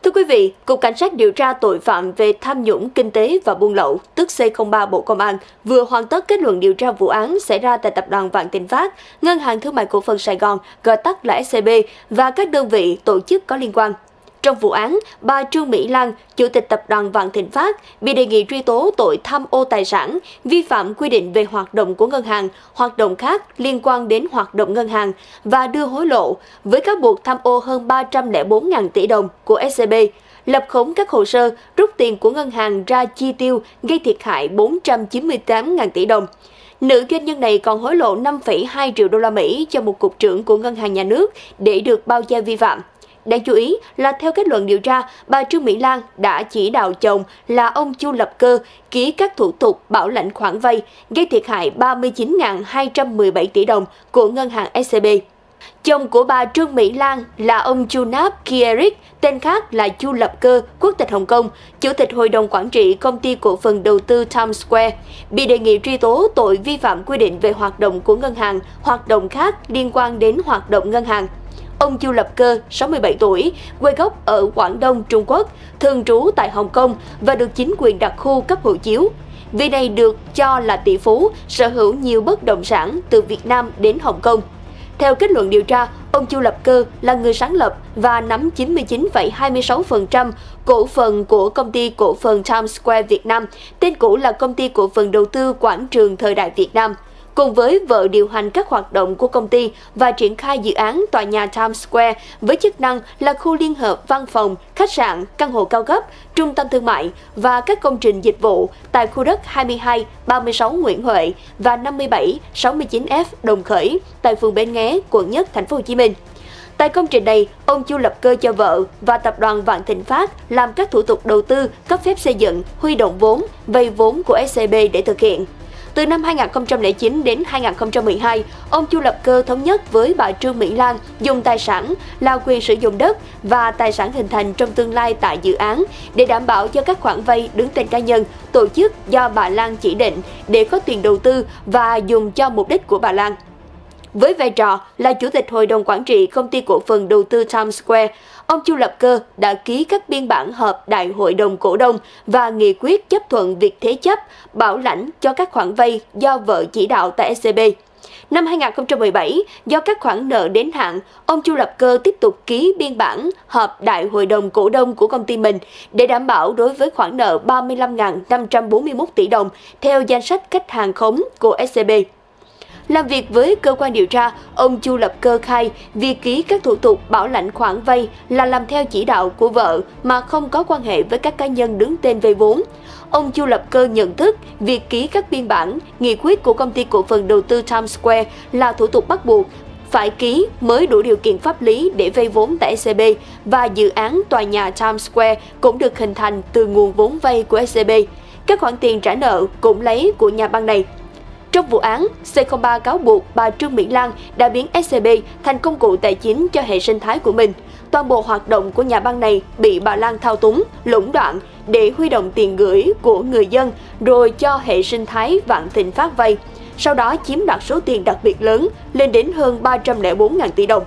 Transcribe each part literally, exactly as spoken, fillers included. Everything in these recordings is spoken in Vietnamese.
Thưa quý vị, Cục Cảnh sát điều tra tội phạm về tham nhũng kinh tế và buôn lậu, tức C không ba Bộ Công an, vừa hoàn tất kết luận điều tra vụ án xảy ra tại Tập đoàn Vạn Thịnh Phát, Ngân hàng Thương mại Cổ phần Sài Gòn, gọi tắt là ét xê bê và các đơn vị tổ chức có liên quan. Trong vụ án, bà Trương Mỹ Lan, Chủ tịch Tập đoàn Vạn Thịnh Phát, bị đề nghị truy tố tội tham ô tài sản, vi phạm quy định về hoạt động của ngân hàng, hoạt động khác liên quan đến hoạt động ngân hàng và đưa hối lộ, với các buộc tham ô hơn ba trăm lẻ bốn nghìn tỷ đồng của ét xê bê, lập khống các hồ sơ rút tiền của ngân hàng ra chi tiêu gây thiệt hại bốn trăm chín mươi tám nghìn tỷ đồng. Nữ doanh nhân này còn hối lộ năm phẩy hai triệu đô la Mỹ cho một cục trưởng của ngân hàng nhà nước để được bao che vi phạm. Đáng chú ý là theo kết luận điều tra, bà Trương Mỹ Lan đã chỉ đạo chồng là ông Chu Lập Cơ ký các thủ tục bảo lãnh khoản vay gây thiệt hại ba mươi chín nghìn hai trăm mười bảy tỷ đồng của ngân hàng ét xê bê. Chồng của bà Trương Mỹ Lan là ông Junap Kierik, tên khác là Chu Lập Cơ, quốc tịch Hồng Kông, Chủ tịch Hội đồng Quản trị Công ty Cổ phần Đầu tư Times Square, bị đề nghị truy tố tội vi phạm quy định về hoạt động của ngân hàng, hoạt động khác liên quan đến hoạt động ngân hàng. Ông Chu Lập Cơ, sáu mươi bảy tuổi, quê gốc ở Quảng Đông, Trung Quốc, thường trú tại Hồng Kông và được chính quyền đặc khu cấp hộ chiếu. Vị này được cho là tỷ phú, sở hữu nhiều bất động sản từ Việt Nam đến Hồng Kông. Theo kết luận điều tra, ông Chu Lập Cơ là người sáng lập và nắm chín mươi chín phẩy hai mươi sáu phần trăm cổ phần của Công ty Cổ phần Times Square Việt Nam, tên cũ là Công ty Cổ phần Đầu tư Quảng trường Thời đại Việt Nam, cùng với vợ điều hành các hoạt động của công ty và triển khai dự án tòa nhà Times Square với chức năng là khu liên hợp văn phòng, khách sạn, căn hộ cao cấp, trung tâm thương mại và các công trình dịch vụ tại khu đất hai mươi hai, ba mươi sáu Nguyễn Huệ và năm mươi bảy, sáu mươi chín F Đồng Khởi tại phường Bến Nghé, quận Nhất, thành phố Hồ Chí Minh. Tại công trình này, ông Chu Lập Cơ cho vợ và Tập đoàn Vạn Thịnh Phát làm các thủ tục đầu tư, cấp phép xây dựng, huy động vốn, vay vốn của ét xê bê để thực hiện. Từ năm hai nghìn không trăm lẻ chín đến hai nghìn không trăm mười hai, ông Chu Lập Cơ thống nhất với bà Trương Mỹ Lan dùng tài sản là quyền sử dụng đất và tài sản hình thành trong tương lai tại dự án để đảm bảo cho các khoản vay đứng tên cá nhân, tổ chức do bà Lan chỉ định để có tiền đầu tư và dùng cho mục đích của bà Lan. Với vai trò là Chủ tịch Hội đồng Quản trị Công ty Cổ phần Đầu tư Times Square, ông Chu Lập Cơ đã ký các biên bản họp Đại hội đồng cổ đông và nghị quyết chấp thuận việc thế chấp, bảo lãnh cho các khoản vay do vợ chỉ đạo tại ét xê bê. Năm hai nghìn không trăm mười bảy, do các khoản nợ đến hạn, ông Chu Lập Cơ tiếp tục ký biên bản họp Đại hội đồng cổ đông của công ty mình để đảm bảo đối với khoản nợ ba mươi lăm nghìn năm trăm bốn mươi mốt tỷ đồng theo danh sách khách hàng khống của ét xê bê. Làm việc với cơ quan điều tra, ông Chu Lập Cơ khai việc ký các thủ tục bảo lãnh khoản vay là làm theo chỉ đạo của vợ mà không có quan hệ với các cá nhân đứng tên vay vốn. Ông Chu Lập Cơ nhận thức việc ký các biên bản, nghị quyết của Công ty Cổ phần Đầu tư Times Square là thủ tục bắt buộc, phải ký mới đủ điều kiện pháp lý để vay vốn tại ét xê bê và dự án tòa nhà Times Square cũng được hình thành từ nguồn vốn vay của ét xê bê. Các khoản tiền trả nợ cũng lấy của nhà băng này. Trong vụ án, C không ba cáo buộc bà Trương Mỹ Lan đã biến ét xê bê thành công cụ tài chính cho hệ sinh thái của mình. Toàn bộ hoạt động của nhà băng này bị bà Lan thao túng, lũng đoạn để huy động tiền gửi của người dân rồi cho hệ sinh thái Vạn Thịnh Phát vay. Sau đó chiếm đoạt số tiền đặc biệt lớn lên đến hơn ba trăm lẻ bốn nghìn tỷ đồng.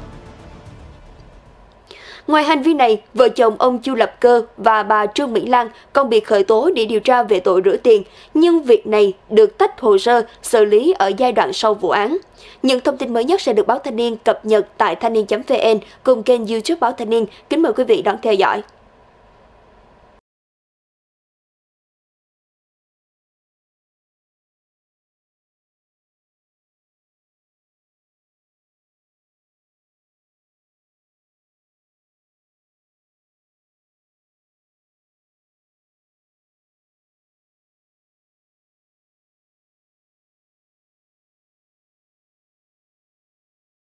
Ngoài hành vi này, vợ chồng ông Chu Lập Cơ và bà Trương Mỹ Lan còn bị khởi tố để điều tra về tội rửa tiền, nhưng việc này được tách hồ sơ xử lý ở giai đoạn sau vụ án. Những thông tin mới nhất sẽ được Báo Thanh niên cập nhật tại thanh niên chấm vn cùng kênh YouTube Báo Thanh niên. Kính mời quý vị đón theo dõi.